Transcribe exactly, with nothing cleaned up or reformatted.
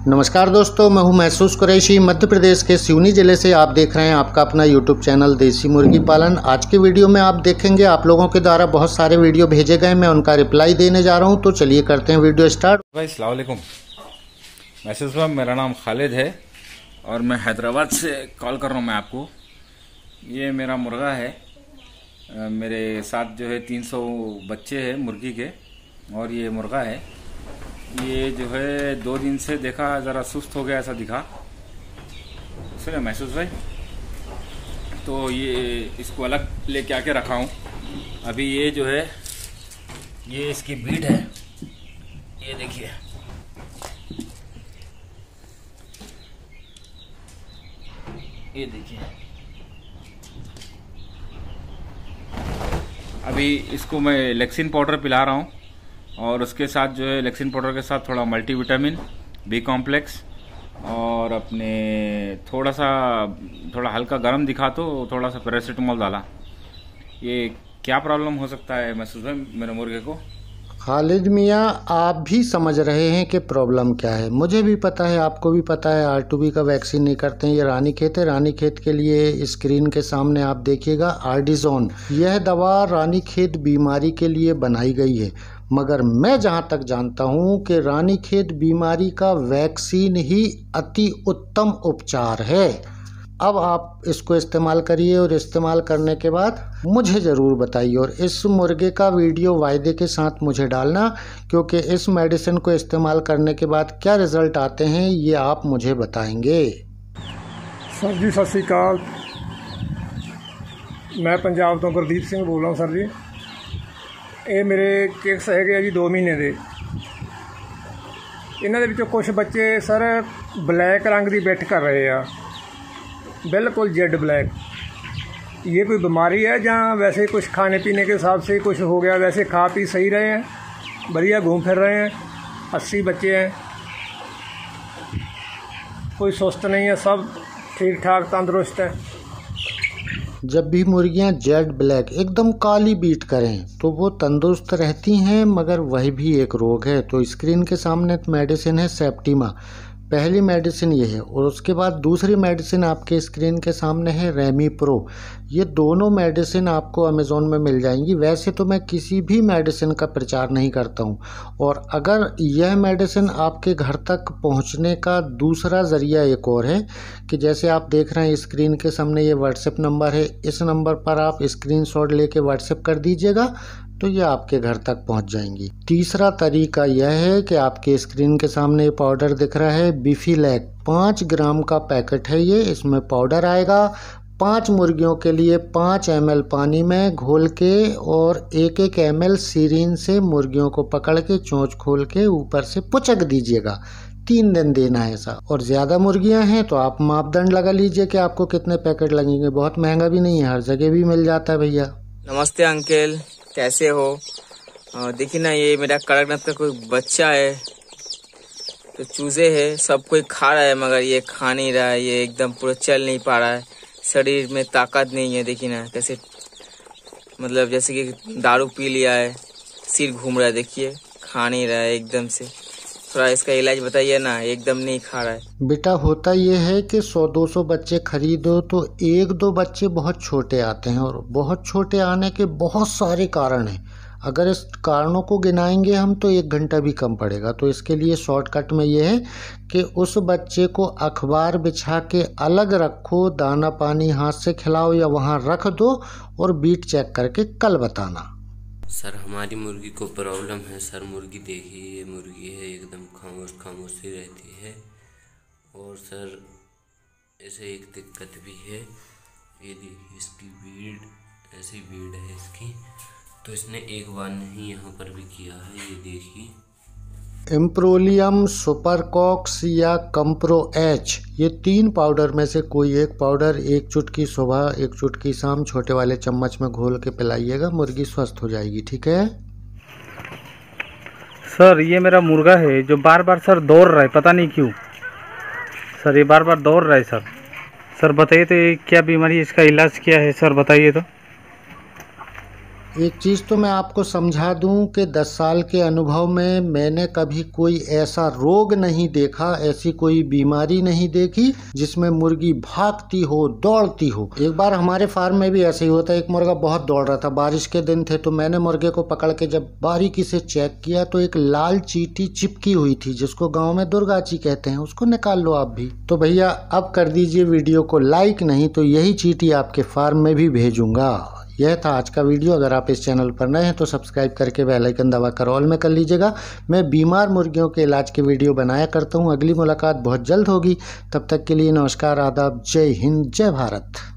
नमस्कार दोस्तों, मैं हूं महसूस कुरैशी। मध्य प्रदेश के सिवनी ज़िले से आप देख रहे हैं आपका अपना यूट्यूब चैनल देसी मुर्गी पालन। आज के वीडियो में आप देखेंगे आप लोगों के द्वारा बहुत सारे वीडियो भेजे गए, मैं उनका रिप्लाई देने जा रहा हूं। तो चलिए करते हैं वीडियो स्टार्ट। भाई अस्सलाम वालेकुम, महसूस साहब, मेरा नाम खालिद है और मैं हैदराबाद से कॉल कर रहा हूँ मैं आपको। ये मेरा मुर्गा है, मेरे साथ जो है तीन सौ बच्चे हैं मुर्गी के, और ये मुर्गा है। ये जो है दो दिन से देखा ज़रा सुस्त हो गया ऐसा दिखा, सुने महसूस भाई। तो ये इसको अलग लेके आके रखा हूँ। अभी ये जो है ये इसकी ब्रीड है, ये देखिए, ये देखिए। अभी इसको मैं लेक्सिन पाउडर पिला रहा हूँ और उसके साथ जो है लेक्सिन पाउडर के साथ थोड़ा मल्टीविटामिन, बी कॉम्प्लेक्स और अपने थोड़ा सा थोड़ा हल्का गर्म दिखा तो थोड़ा सा पैरासीटामोल डाला। ये क्या प्रॉब्लम हो सकता है महसूस भाई मेरे मुर्गे को? खालिद मियाँ, आप भी समझ रहे हैं कि प्रॉब्लम क्या है। मुझे भी पता है, आपको भी पता है। आर टू बी का वैक्सीन नहीं करते हैं। ये रानीखेत है। रानीखेत के लिए स्क्रीन के सामने आप देखिएगा आर्डिजोन, यह दवा रानीखेत बीमारी के लिए बनाई गई है। मगर मैं जहाँ तक जानता हूँ कि रानीखेत बीमारी का वैक्सीन ही अति उत्तम उपचार है। अब आप इसको इस्तेमाल करिए और इस्तेमाल करने के बाद मुझे ज़रूर बताइए, और इस मुर्गे का वीडियो वायदे के साथ मुझे डालना, क्योंकि इस मेडिसिन को इस्तेमाल करने के बाद क्या रिज़ल्ट आते हैं ये आप मुझे बताएंगे। सर जी सत श्री अकाल, मैं पंजाब तो गुरदीप सिंह बोल रहा हूँ। सर जी ये मेरे चिक्स है जी दो महीने के। इन्हों के कुछ बच्चे सर ब्लैक रंग की बिठ कर रहे हैं, बिल्कुल जेड ब्लैक। ये कोई बीमारी है या वैसे कुछ खाने पीने के हिसाब से कुछ हो गया? वैसे खा पी सही रहे हैं, बढ़िया घूम फिर रहे हैं, अस्सी बच्चे हैं, कोई सुस्त नहीं है, सब ठीक ठाक तंदुरुस्त है। जब भी मुर्गियां जेड ब्लैक एकदम काली बीट करें तो वो तंदुरुस्त रहती हैं, मगर वही भी एक रोग है। तो स्क्रीन के सामने मेडिसिन है सेप्टिमा, पहली मेडिसिन ये है, और उसके बाद दूसरी मेडिसिन आपके स्क्रीन के सामने है रेमी प्रो। ये दोनों मेडिसिन आपको अमेज़ोन में मिल जाएंगी। वैसे तो मैं किसी भी मेडिसिन का प्रचार नहीं करता हूँ, और अगर यह मेडिसिन आपके घर तक पहुँचने का दूसरा ज़रिया एक और है कि जैसे आप देख रहे हैं स्क्रीन के सामने ये व्हाट्सएप नंबर है, इस नंबर पर आप स्क्रीनशॉट लेके व्हाट्सएप कर दीजिएगा तो ये आपके घर तक पहुंच जाएंगी। तीसरा तरीका यह है कि आपके स्क्रीन के सामने ये पाउडर दिख रहा है बिफिलैक, पाँच ग्राम का पैकेट है ये। इसमें पाउडर आएगा, पाँच मुर्गियों के लिए पाँच एम एल पानी में घोल के और एक एक एम एल सीरीन से मुर्गियों को पकड़ के चोंच खोल के ऊपर से पुचक दीजिएगा। तीन दिन देना है ऐसा। और ज़्यादा मुर्गियां हैं तो आप मापदंड लगा लीजिए कि आपको कितने पैकेट लगेंगे। बहुत महंगा भी नहीं है, हर जगह भी मिल जाता है भैया। नमस्ते अंकल, कैसे हो? देखिए ना, ये मेरा कड़कनाथ का कोई बच्चा है, तो चूजे है, सब कोई खा रहा है मगर ये खा नहीं रहा है। ये एकदम पूरा चल नहीं पा रहा है, शरीर में ताकत नहीं है। देखिए ना कैसे, मतलब जैसे कि दारू पी लिया है, सिर घूम रहा है। देखिए खा नहीं रहा है एकदम से। थोड़ा इसका इलाज बताइए ना, एकदम नहीं खा रहा है। बेटा होता ये है कि सौ दो सौ बच्चे खरीदो तो एक दो बच्चे बहुत छोटे आते हैं, और बहुत छोटे आने के बहुत सारे कारण हैं। अगर इस कारणों को गिनाएंगे हम तो एक घंटा भी कम पड़ेगा। तो इसके लिए शॉर्टकट में ये है कि उस बच्चे को अखबार बिछा के अलग रखो, दाना पानी हाथ से खिलाओ या वहाँ रख दो, और बीट चेक करके कल बताना। सर हमारी मुर्गी को प्रॉब्लम है सर। मुर्गी देखिए, ये मुर्गी है एकदम खामोश खामोश सी रहती है, और सर ऐसे एक दिक्कत भी है। ये देखिए इसकी भीड़, ऐसी भीड़ है इसकी, तो इसने एक बार नहीं यहाँ पर भी किया है। ये देखिए इम्प्रोलियम, सुपरकॉक्स या कंप्रो एच, ये तीन पाउडर में से कोई एक पाउडर एक चुटकी सुबह एक चुटकी शाम छोटे वाले चम्मच में घोल के पिलाइएगा, मुर्गी स्वस्थ हो जाएगी। ठीक है सर? ये मेरा मुर्गा है जो बार बार सर दौड़ रहा है, पता नहीं क्यों सर, ये बार बार दौड़ रहा है सर। सर बताइए तो ये क्या बीमारी है, इसका इलाज क्या है सर, बताइए तो। एक चीज़ तो मैं आपको समझा दूं कि दस साल के अनुभव में मैंने कभी कोई ऐसा रोग नहीं देखा, ऐसी कोई बीमारी नहीं देखी जिसमें मुर्गी भागती हो, दौड़ती हो। एक बार हमारे फार्म में भी ऐसे ही होता है, एक मुर्गा बहुत दौड़ रहा था, बारिश के दिन थे, तो मैंने मुर्गे को पकड़ के जब बारीकी से चेक किया तो एक लाल चींटी चिपकी हुई थी, जिसको गाँव में दुर्गाची कहते हैं, उसको निकाल लो आप भी। तो भैया अब कर दीजिए वीडियो को लाइक, नहीं तो यही चींटी आपके फार्म में भी भेजूंगा। यह था आज का वीडियो। अगर आप इस चैनल पर नए हैं तो सब्सक्राइब करके बेल आइकन दबाकर ऑल में कर लीजिएगा। मैं बीमार मुर्गियों के इलाज की वीडियो बनाया करता हूं। अगली मुलाकात बहुत जल्द होगी। तब तक के लिए नमस्कार, आदाब, जय हिंद, जय भारत।